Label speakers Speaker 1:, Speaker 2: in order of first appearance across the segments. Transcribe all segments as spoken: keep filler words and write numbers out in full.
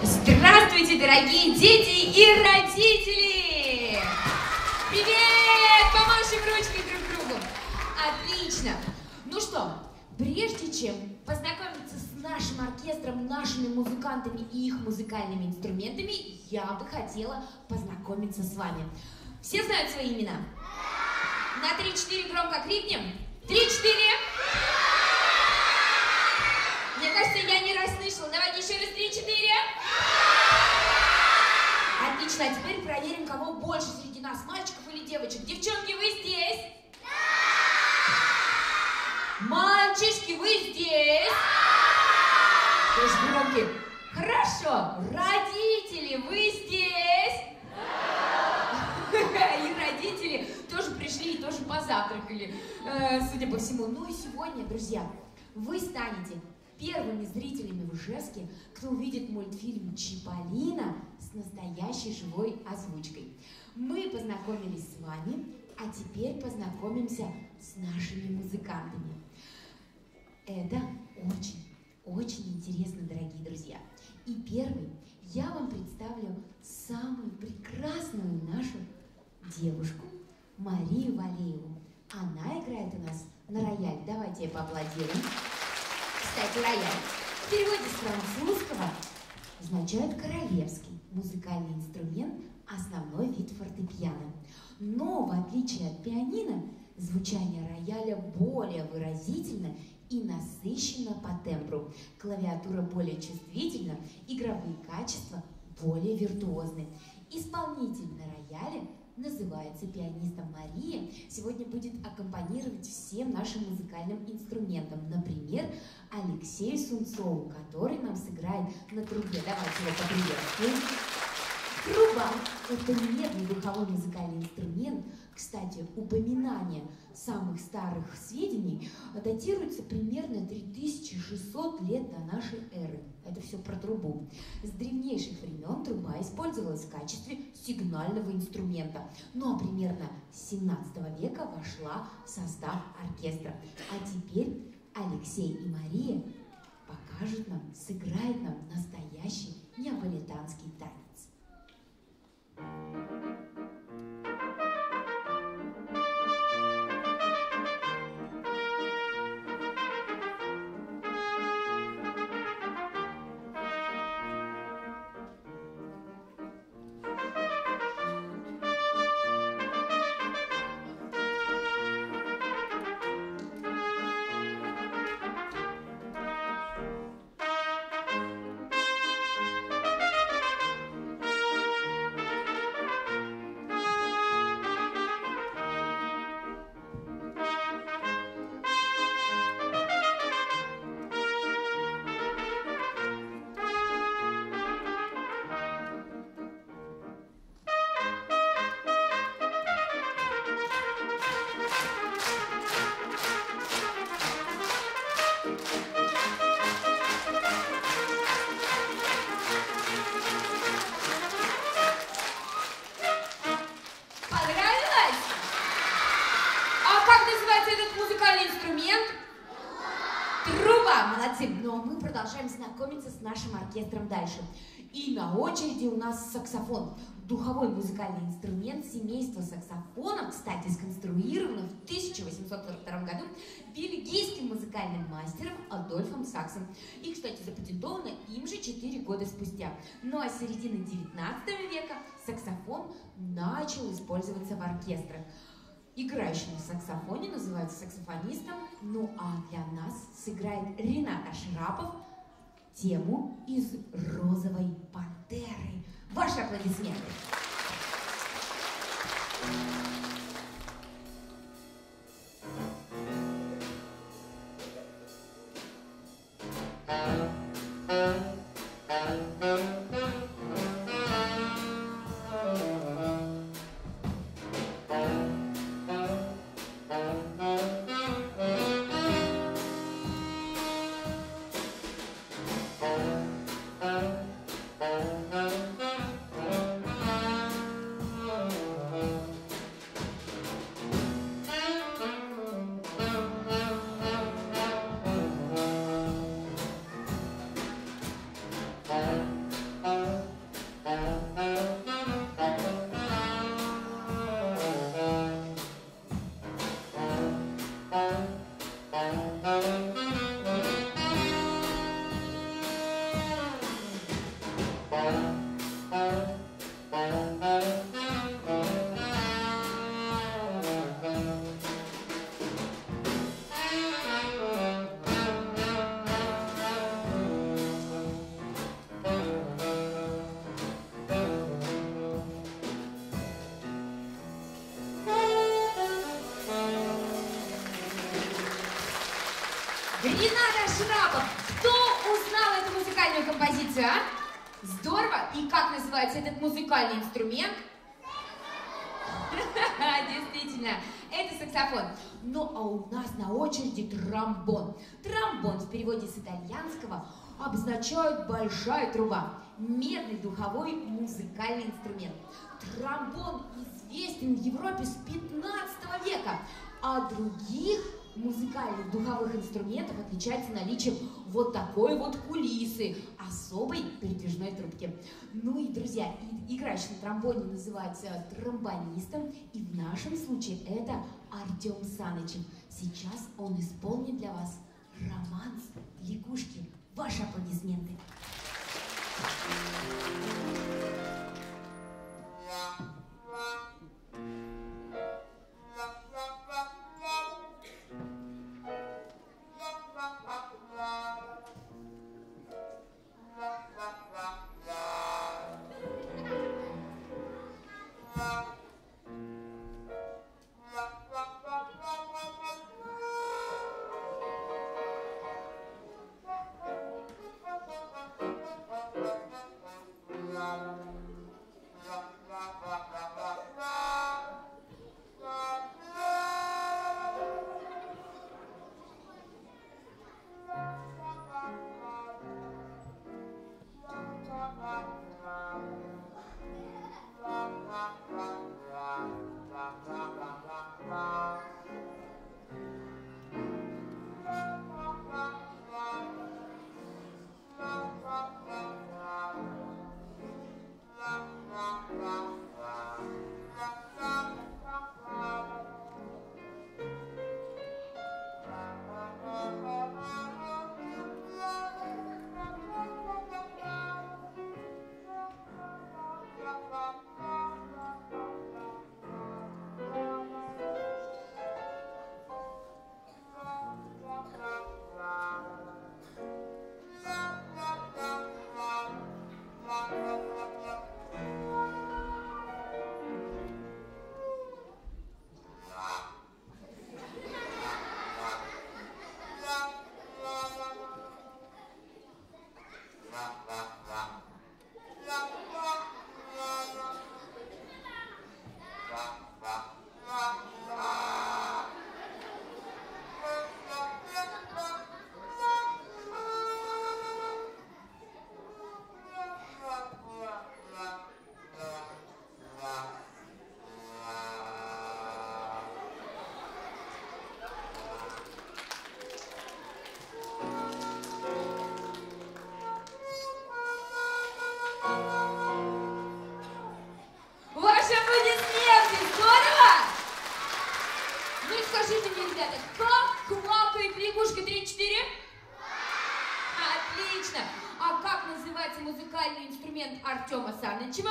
Speaker 1: Здравствуйте, дорогие дети и родители! Привет! Помашем ручкой друг другу. Отлично. Ну что, прежде чем познакомиться с нашим оркестром, нашими музыкантами и их музыкальными инструментами, я бы хотела познакомиться с вами. Все знают свои имена? На три-четыре громко крикнем. Три-четыре. Мне кажется, я не расслышала. Давайте еще раз. Три-четыре. Отлично. А теперь проверим, кого больше среди нас, мальчиков или девочек. Девчонки, вы здесь? Да! Мальчишки, вы здесь? Да! Тоже громкие. Хорошо. Родители, вы здесь? Да! И родители тоже пришли и тоже позавтракали, судя по всему. Ну и сегодня, друзья, вы станете первыми зрителями в Ижевске, кто увидит мультфильм «Чиполлино» с настоящей живой озвучкой. Мы познакомились с вами, а теперь познакомимся с нашими музыкантами. Это очень, очень интересно, дорогие друзья. И первый я вам представлю самую прекрасную нашу девушку Марию Валееву. Она играет у нас на рояле. Давайте поаплодируем. Кстати, рояль в переводе с французского означает королевский музыкальный инструмент, основной вид фортепиано. Но в отличие от пианино, звучание рояля более выразительно и насыщенно по тембру. Клавиатура более чувствительна, игровые качества более виртуозны. Исполнитель на рояле называется пианистом Мария, сегодня будет аккомпанировать всем нашим музыкальным инструментам. Например, Алексею Сунцову, который нам сыграет на трубе. Давайте его поприветствуем. Труба – это медный духовой музыкальный инструмент. Кстати, упоминание самых старых сведений датируется примерно три тысячи шестьсот лет до нашей эры. Это все про трубу. С древнейших времен труба использовалась в качестве сигнального инструмента. Ну а примерно с семнадцатого века вошла в состав оркестра. А теперь Алексей и Мария покажут нам, сыграют нам настоящий неаполитанский танец. Но мы продолжаем знакомиться с нашим оркестром дальше. И на очереди у нас саксофон. Духовой музыкальный инструмент семейства саксофонов, кстати, сконструирован в тысяча восемьсот сорок втором году бельгийским музыкальным мастером Адольфом Саксом. И, кстати, запатентовано им же четыре года спустя. Ну а с середины девятнадцатого века саксофон начал использоваться в оркестрах. Играющий на саксофоне называется саксофонистом. Ну а для нас сыграет Ренат Ашрапов тему из «Розовой пантеры». Ваши аплодисменты. Смотрите, а? Здорово. И как называется этот музыкальный инструмент? Действительно, это саксофон. Ну, а у нас на очереди тромбон. Тромбон в переводе с итальянского обозначает большая труба. Медный духовой музыкальный инструмент. Тромбон известен в Европе с пятнадцатого века, а других музыкальных духовых инструментов отличается наличием вот такой вот кулисы, особой передвижной трубки. Ну и, друзья, играющий на тромбоне называется тромбонистом, и в нашем случае это Артем Санычев. Сейчас он исполнит для вас романс «Лягушки». Ваши аплодисменты. Музыкальный инструмент Артема Санычева?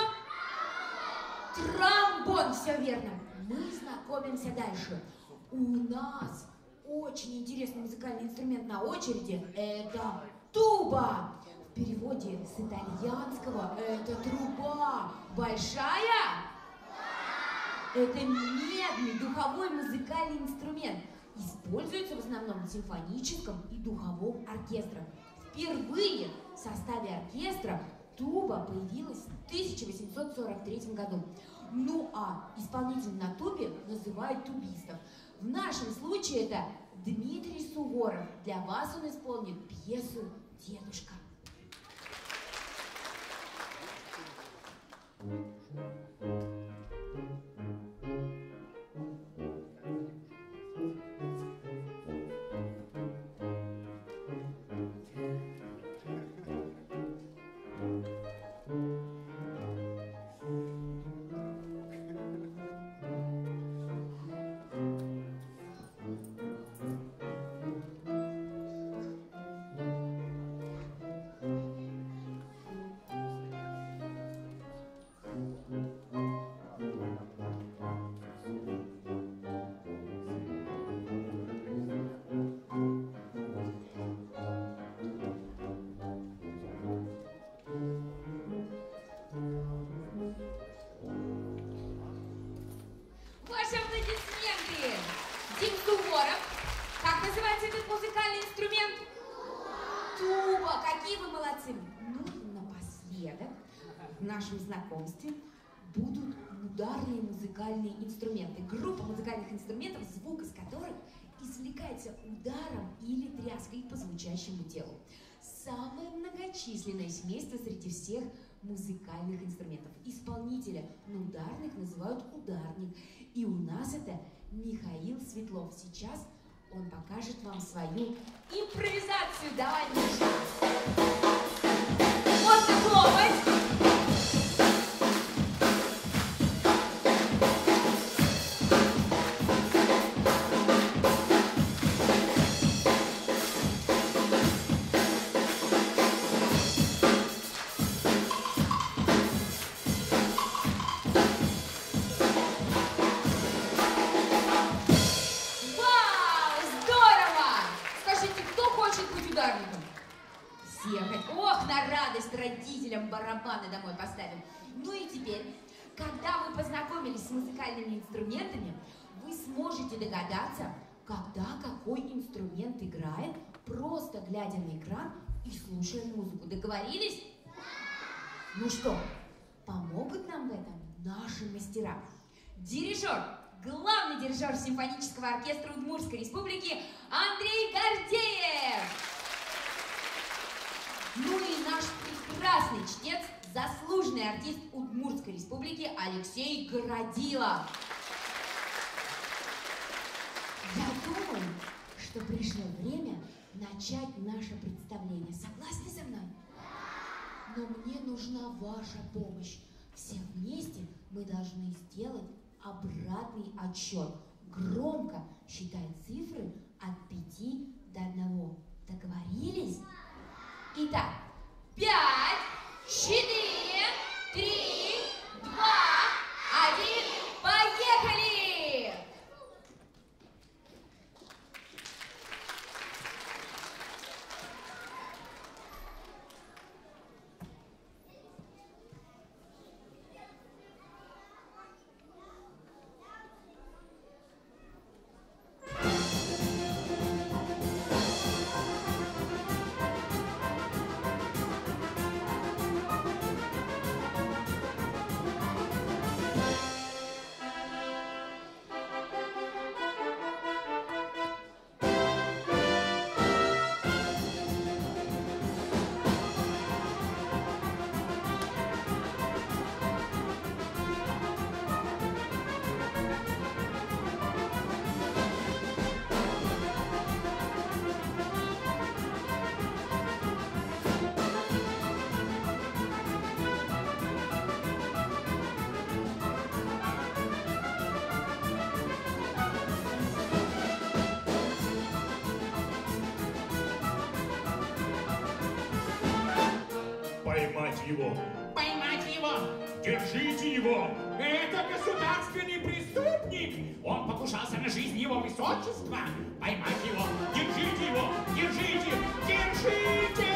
Speaker 1: Тромбон, все верно. Мы знакомимся дальше. У нас очень интересный музыкальный инструмент на очереди. Это туба. В переводе с итальянского это труба. Большая? Это медный духовой музыкальный инструмент. Используется в основном в симфоническом и духовом оркестрах. Впервые в составе оркестра туба появилась в тысяча восемьсот сорок третьем году. Ну а исполнитель на тубе называют тубистов. В нашем случае это Дмитрий Суворов. Для вас он исполнит пьесу «Дедушка». Как называется этот музыкальный инструмент? Туба. Какие вы молодцы. Ну, беседок в нашем знакомстве будут ударные музыкальные инструменты. Группа музыкальных инструментов, звук из которых извлекается ударом или тряской по звучащему телу. Самое многочисленное семейство среди всех музыкальных инструментов. Исполнителя на ударных называют ударник. И у нас это Михаил Светлов. Сейчас он покажет вам свою импровизацию. Давай, Миша! Можно хлопать! Ох, на радость родителям барабаны домой поставим. Ну и теперь, когда вы познакомились с музыкальными инструментами, вы сможете догадаться, когда какой инструмент играет, просто глядя на экран и слушая музыку. Договорились? Ну что, помогут нам в этом наши мастера. Дирижер, главный дирижер симфонического оркестра Удмуртской республики Андрей Гордеев. Ну и наш прекрасный чтец, заслуженный артист Удмуртской республики Алексей Городилов. Я думаю, что пришло время начать наше представление. Согласны со мной? Но мне нужна ваша помощь. Все вместе мы должны сделать обратный отсчет. Громко считать цифры от пяти до одного. Договорились? Итак, пять, четыре, три, два, один, поехали!
Speaker 2: Поймать его!
Speaker 3: Поймать его!
Speaker 2: Держите его!
Speaker 3: Это государственный преступник! Он покушался на жизнь его высочества! Поймать его! Держите его! Держите! Держите!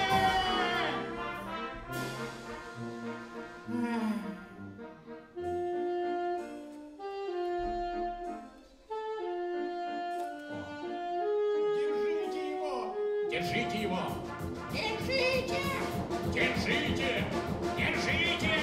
Speaker 3: Держите его! Держите его! Держите! Держите! Держите!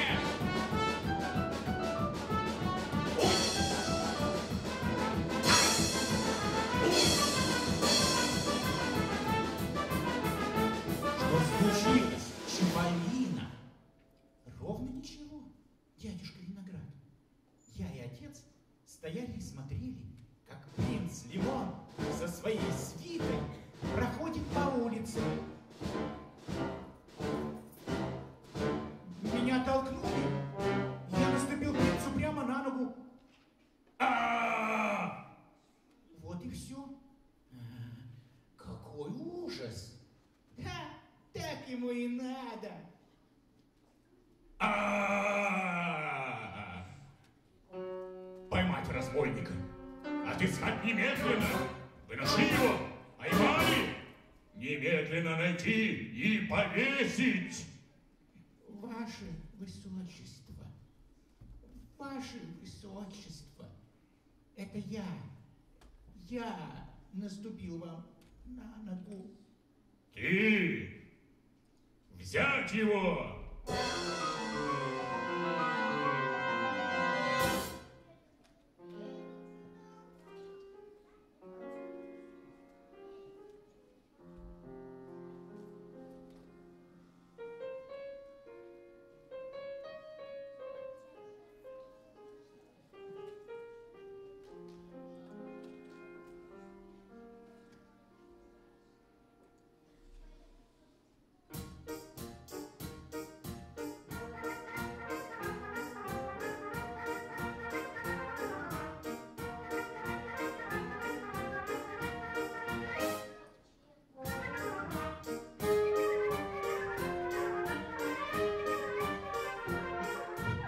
Speaker 2: Что случилось, Чиполлино?
Speaker 4: Ровно ничего, дядюшка Виноград. Я и отец стояли и смотрели, как принц Лимон со своей свитой проходит по улице. Меня толкнули, я наступил принцу прямо на ногу.
Speaker 2: А-а-а!
Speaker 4: Вот и все.
Speaker 3: Какой ужас! Ха, так ему и надо!
Speaker 2: А-а-а! Поймать разбойника! Отыскать немедленно! Выноси его! Поймали! Немедленно найти и повесить!
Speaker 4: Ваше Высочество, Ваше Высочество, это я, я наступил вам на ногу.
Speaker 2: Ты! Взять его!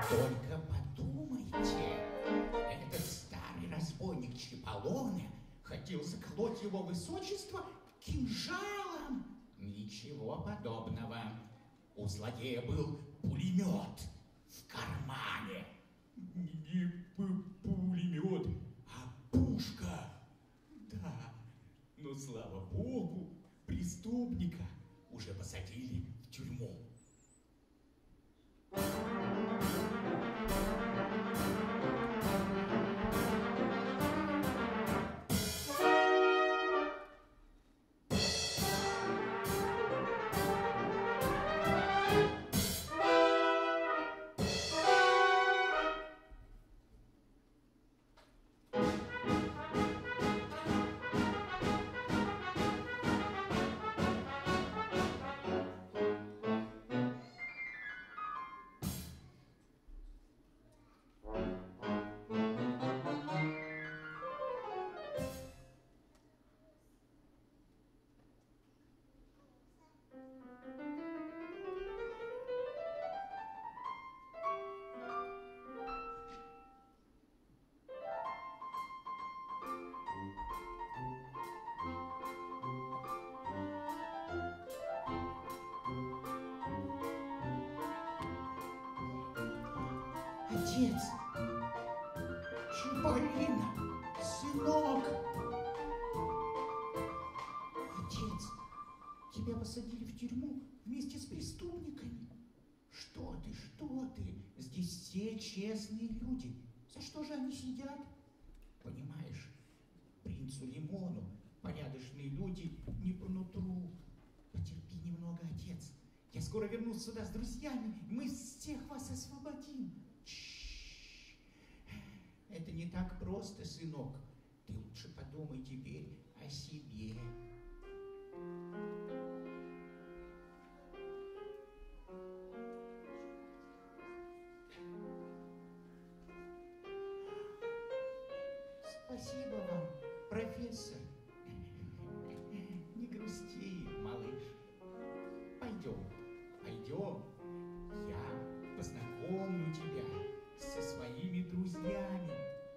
Speaker 4: Только подумайте, этот старый разбойник Чиполлоне хотел заколоть его высочество кинжалом. Ничего подобного. У злодея был пулемет в кармане.
Speaker 3: Не пулемет, а пушка.
Speaker 4: Да, но слава богу, преступника уже посадили в тюрьму. Отец, Чиполлино, сынок. Отец, тебя посадили в тюрьму вместе с преступниками. Что ты, что ты? Здесь все честные люди. За что же они сидят? Понимаешь, принцу Лимону порядочные люди не по нутру. Потерпи немного, отец. Я скоро вернусь сюда с друзьями. Мы всех вас освободим. Это не так просто, сынок. Ты лучше подумай теперь о себе. Спасибо вам, профессор. Не грусти, малыш. Пойдем, пойдем. Я познакомлю тебя со своими друзьями.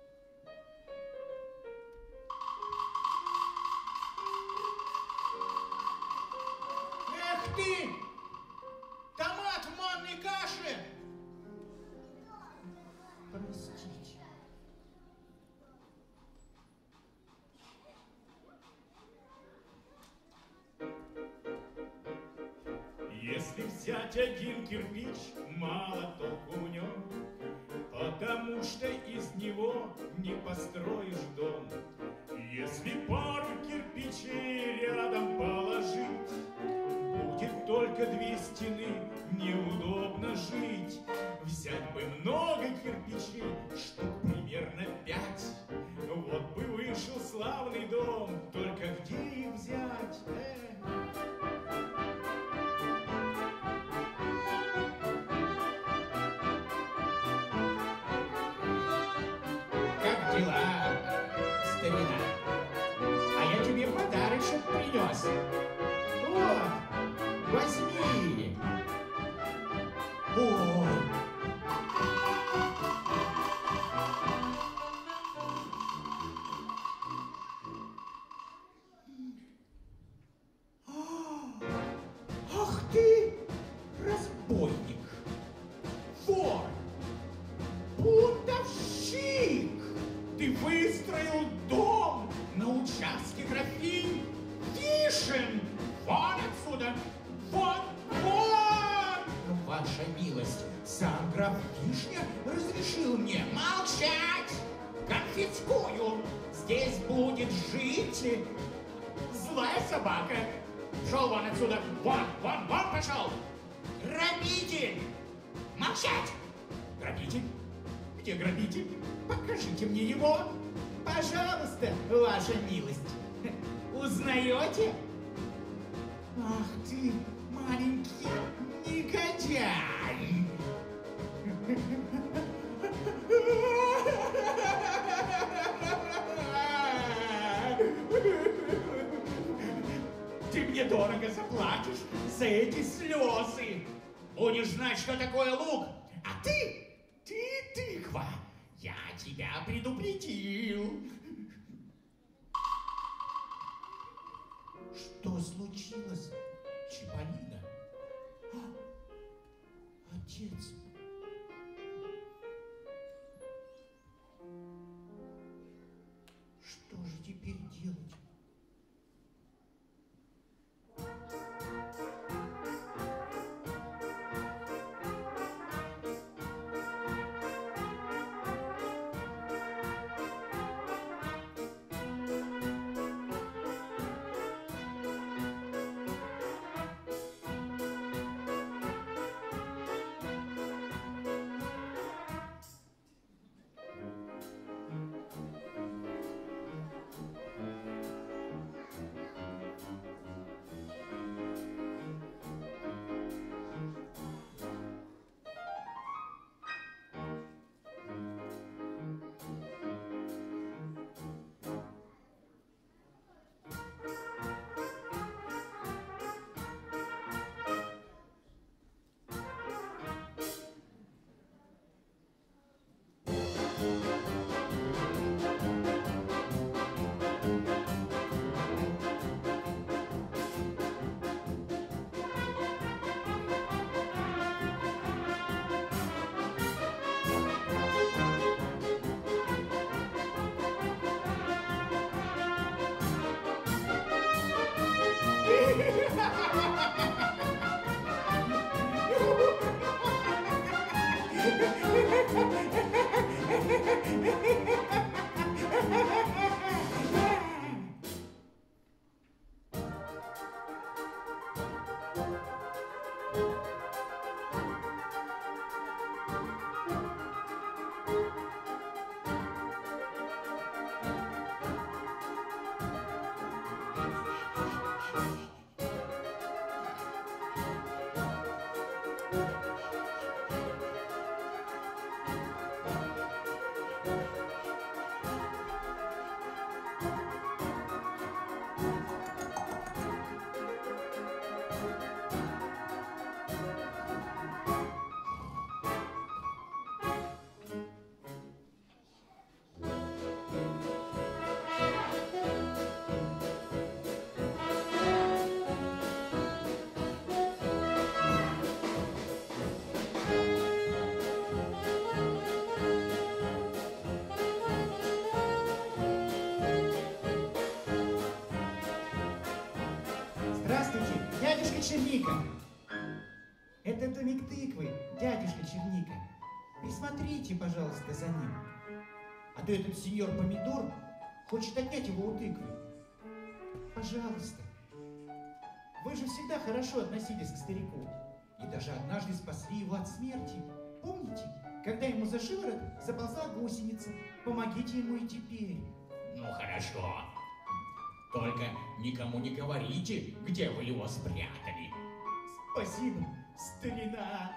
Speaker 4: Эх ты! Томат в манной каше! Простите.
Speaker 3: Если взять один кирпич, мало толку в нем, потому что из него не построишь дом. Если пару кирпичей рядом положить, будет только две стены, неудобно жить. Взять бы много кирпичей, штук примерно пять, вот бы вышел славный дом, только где их взять? Э?
Speaker 4: Дела, старина. А я тебе подарочек принес. Вот, возьми. О! Ах ты, разбойник, вор, бунтовщик! Ты выстроил дом на участке графинь Вишен! Вон отсюда! Вон! Вон! Ваша милость, сам граф Вишня разрешил мне молчать! Конфискую! Здесь будет жить злая собака! Пошел вон отсюда! Вон! Вон! Вон пошел! Грабитель! Молчать! Грабитель? Где грабитель? Покажите мне его, пожалуйста, ваша милость. Узнаете? Ах ты, маленький негодяй! Ты мне дорого заплатишь за эти слезы. Будешь знать, что такое лук. А ты... тыква, я тебя предупредил. Что случилось, Чиполлино? А, отец. Что же теперь делать? Здравствуйте, дядюшка Черника. Это домик тыквы, дядюшка Черника. Присмотрите, пожалуйста, за ним. А то этот сеньор Помидор хочет отнять его у тыквы. Пожалуйста. Вы же всегда хорошо относились к старику. И даже однажды спасли его от смерти. Помните, когда ему за шиворот заползла гусеница? Помогите ему и теперь.
Speaker 3: Ну хорошо. Только никому не говорите, где вы его спрятали.
Speaker 4: Спасибо, старина.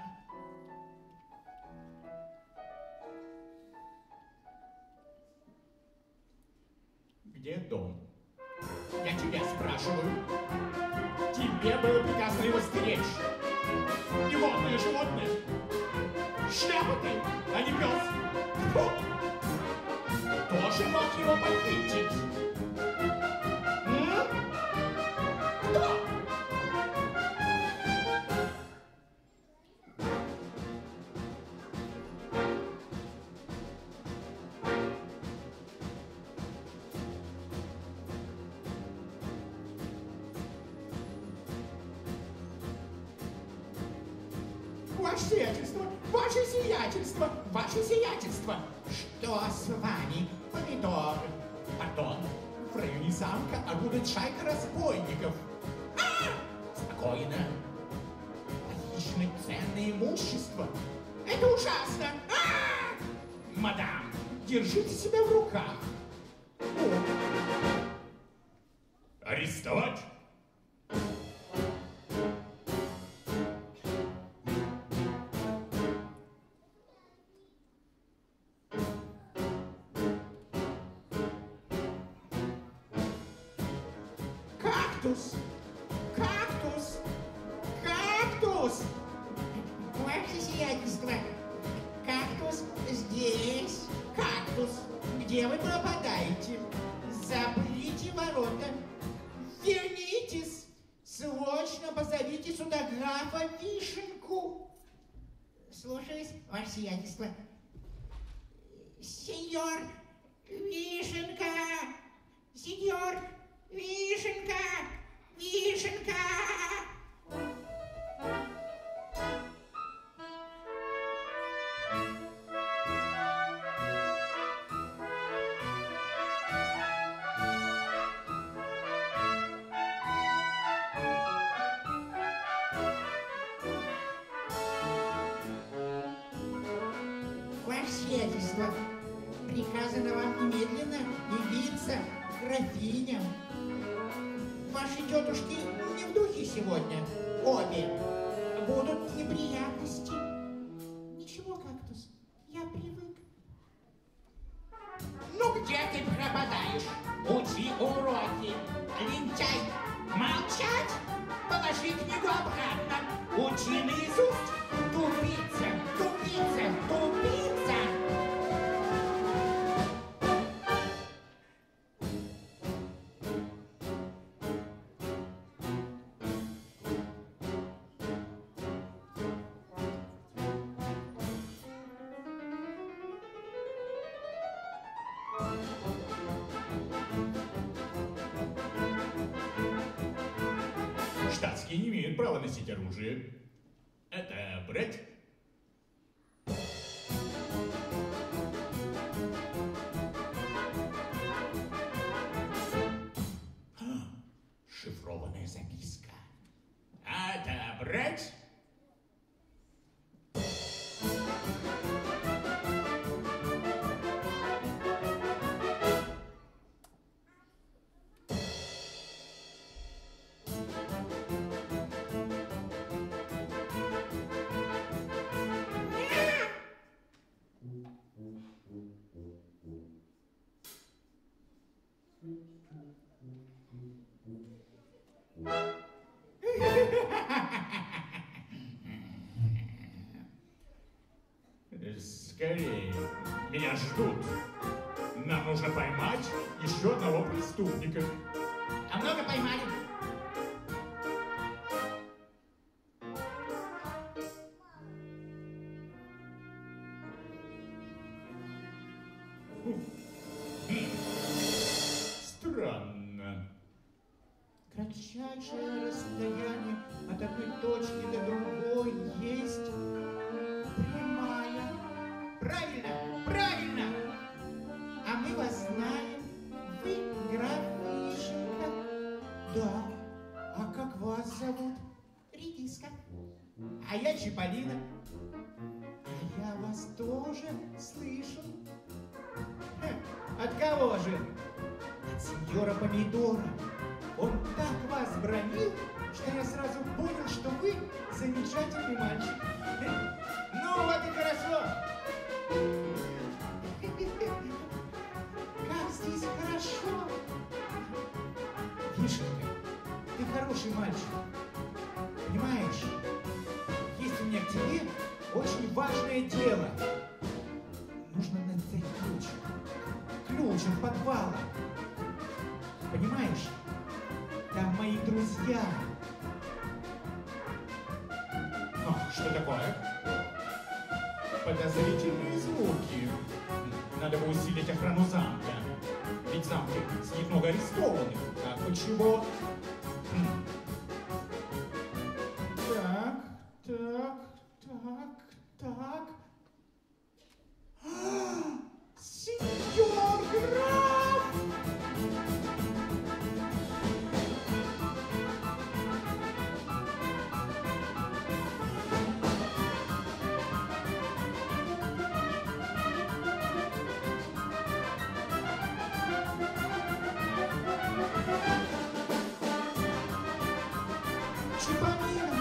Speaker 3: Где дом? Я тебя спрашиваю. Тебе было приказано его стеречь. Негодное животное. Шляпа ты, а не пес. Фу. Тоже мог его похитить. М? Кто?
Speaker 4: Ваше сиятельство, ваше сиятельство, ваше сиятельство. Что с вами, Помидор?
Speaker 3: Пардон, в районе замка орудует шайка разбойников.
Speaker 4: А!
Speaker 3: Спокойно. Похищено ценное имущество.
Speaker 4: Это ужасно! А!
Speaker 3: Мадам, держите себя в руках.
Speaker 4: О,
Speaker 2: Арестовать?
Speaker 4: кактус! Кактус! Кактус! Ваше сиятельство, кактус здесь. вишенку. Слушаюсь, ваше сиятельство. Сеньор Вишенка! Сеньор Вишенка! Вишенка! Ваше сиятельство, приказано вам немедленно явиться графиням. Ваши тетушки не в духе сегодня, обе. Будут неприятности. Ничего, кактус, я привык.
Speaker 5: Ну где ты пропадаешь? Учи уроки. Лентяй, молчать! Положи книгу обратно. Учи наизусть. Тупица, тупица, тупица!
Speaker 3: Штатские не имеют права носить оружие. Это брать? Шифрованная записка. Это брать? Скорее, меня ждут. Нам нужно поймать еще одного преступника.
Speaker 4: А много поймали?
Speaker 3: Странно.
Speaker 4: Кратчайшее расстояние от одной точки до другой есть прямая. Правильно, правильно! А мы вас знаем. Вы граф Вишенка. Да. А как вас зовут? Редиска. А я Чиполлино. А я вас тоже слышу. Ха, от кого же? От сеньора Помидора. Он так вас бронил, что я сразу понял, что вы замечательный мальчик. Ну вот и хорошо. Как здесь хорошо. Вишенка, ты хороший мальчик. Понимаешь, есть у меня к тебе очень важное дело. Нужно найти ключ. Ключ от подвала. Понимаешь? Там мои друзья.
Speaker 3: А, что такое? Подозрительные звуки. Надо бы усилить охрану замка. Ведь в замке сидит много арестованных. А почему? Хм.
Speaker 4: Так, так, так, так. А, сеньор граф! Чиполлино!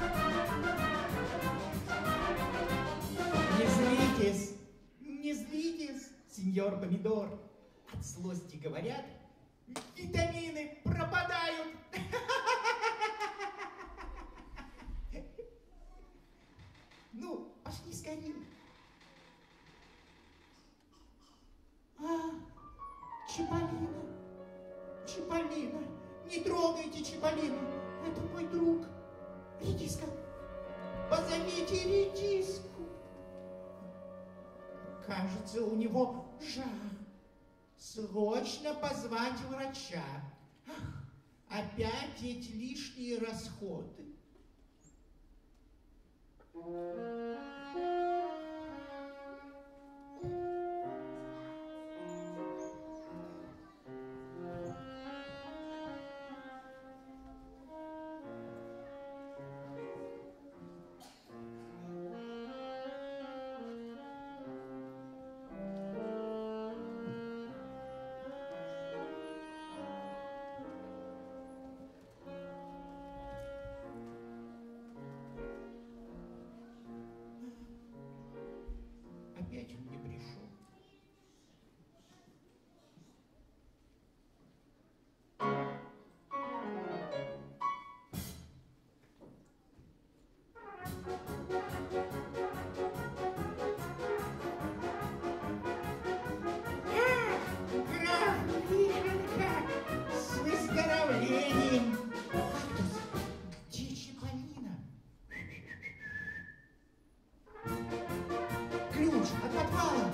Speaker 4: Не злитесь, не злитесь, сеньор Помидор. От злости говорят, витамины пропадают. Ну, пошли скорее. А, Чиполлино, Чиполлино, не трогайте Чиполлино. Это мой друг. Редиска,
Speaker 5: Дайте редиску. Кажется, у него жар. Срочно позвать врача. Ах, опять эти лишние расходы. Опять он не пришел. Граф Вишенка, с выздоровлением! Где Чиполлино? Ключ от подвала!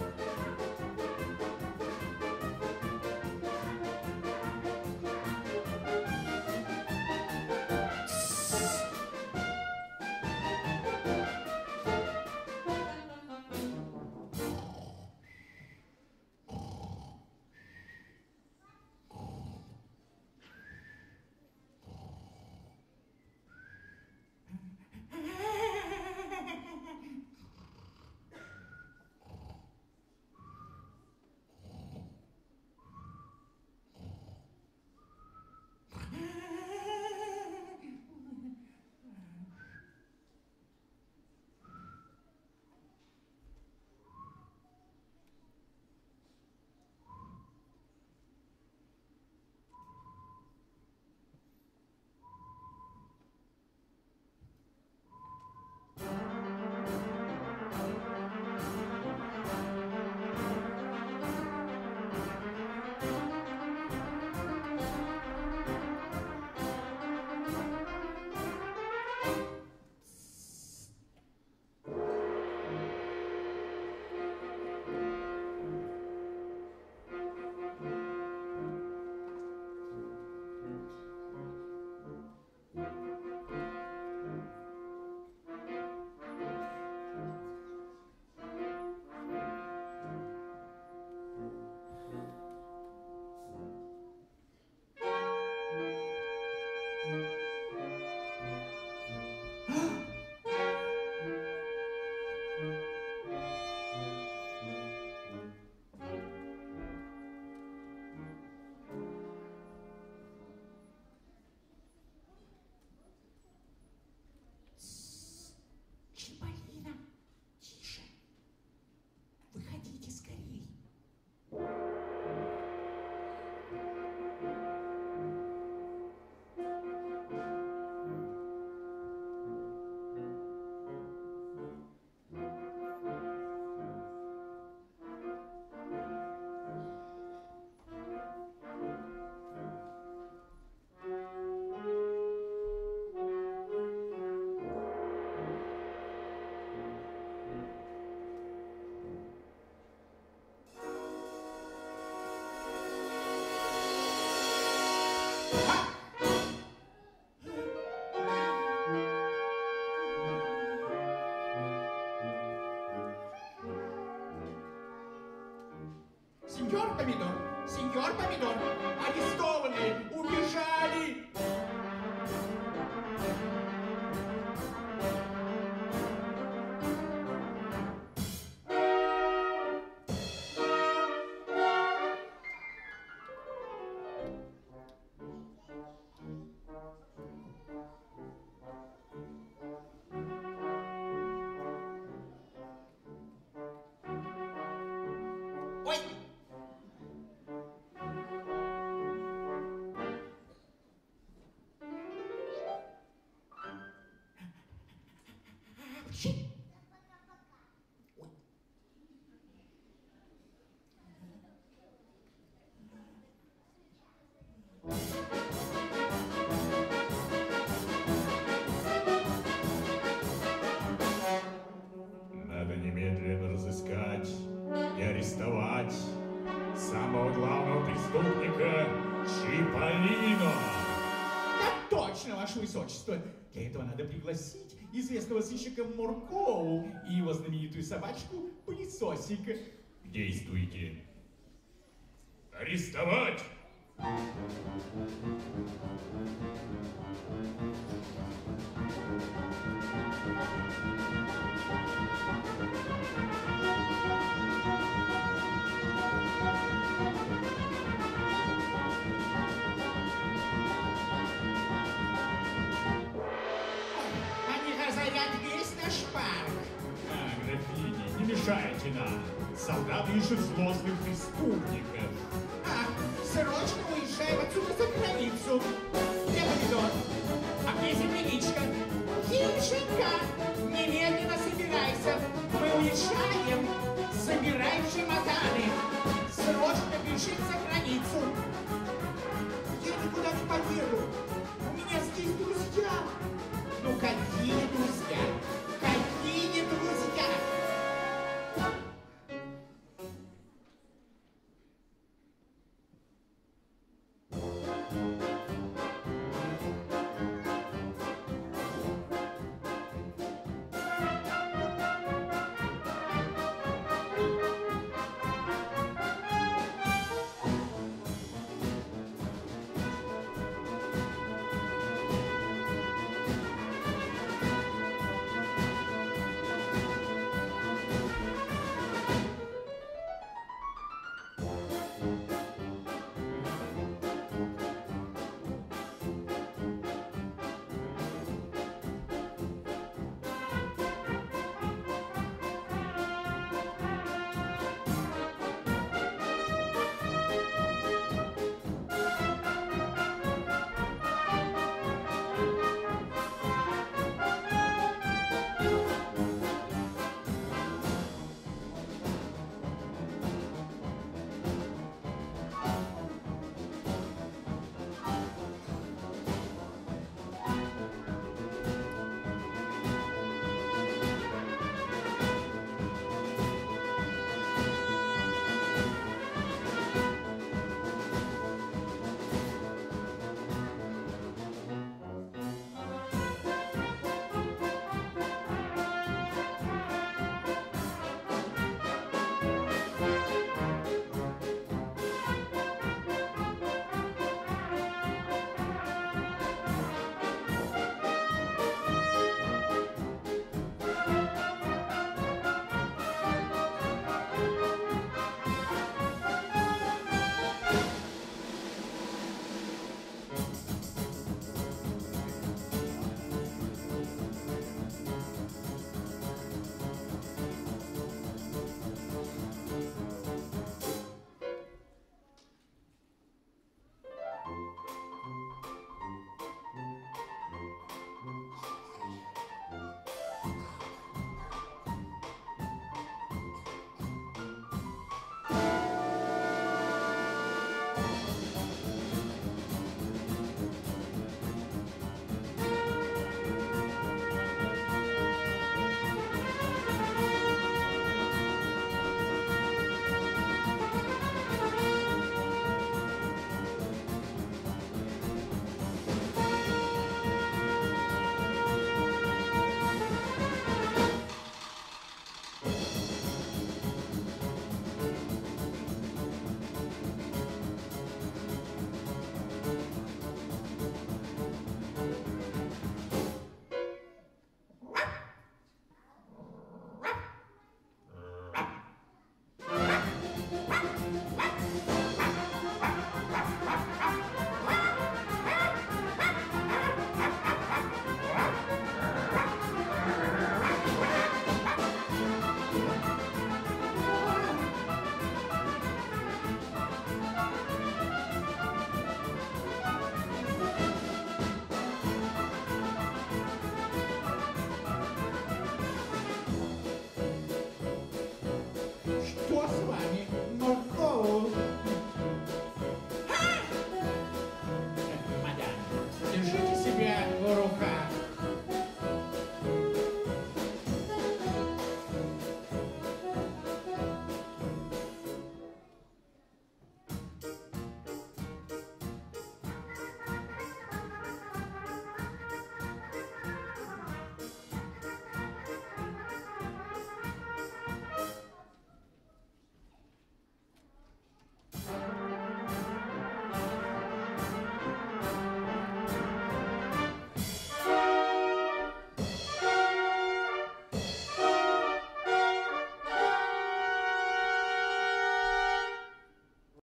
Speaker 5: Чиполлино, тише. Выходите скорей. Сеньор Помидор, сеньор Помидор, арестованы, убежали! Ой! Щи! Ой.
Speaker 4: высочество. Для этого надо пригласить известного сыщика Муркоу и его знаменитую собачку Пылесосика.
Speaker 2: Действуйте. Арестовать!
Speaker 5: Они разорят весь наш парк.
Speaker 3: А, графиня, не мешайте нам. Солдаты ищут злостных преступников.
Speaker 5: А, срочно уезжаем отсюда за границу. Где помидор? А где земляничка? Хищенька, немедленно собирайся.